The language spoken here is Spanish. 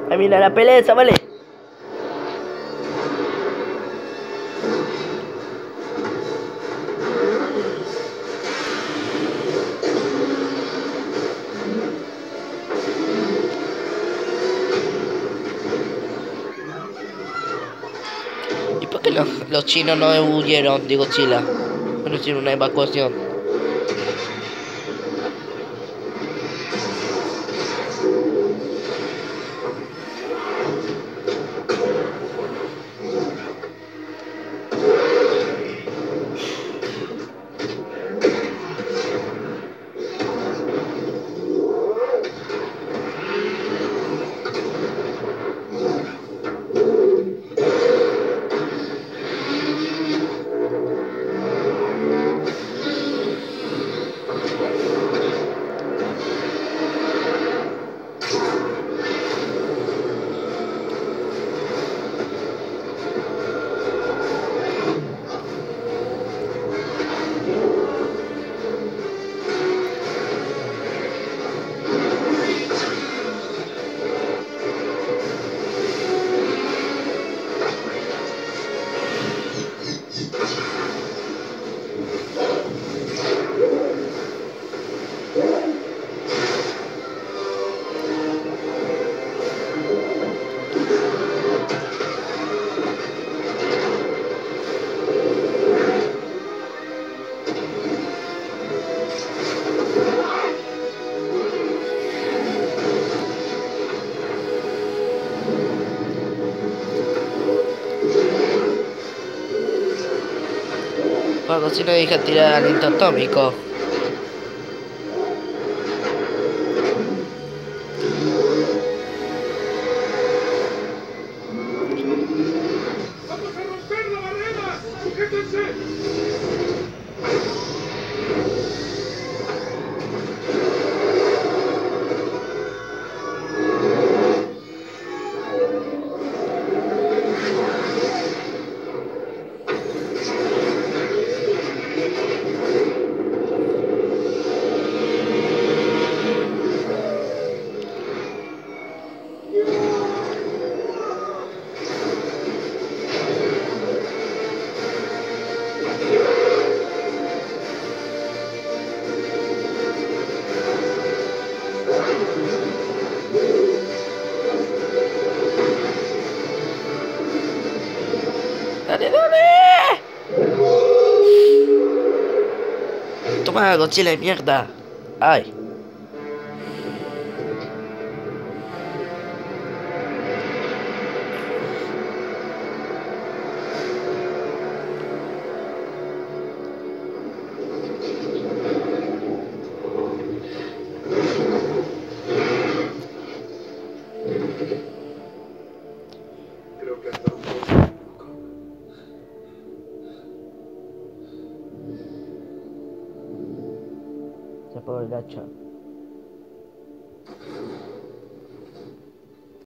Ahí mira la pelea esa, vale. ¿Y por qué los chinos no huyeron de Godzilla? Bueno, hicieron una evacuación. Bueno, Godzilla deja tirar aliento atómico. ¡Vamos a romper la barrera! ¡Sujétense! ¡Dale, dale! Toma, Godzilla de mierda. Ay. Creo que anda un poco loco. Se apagó el hacha.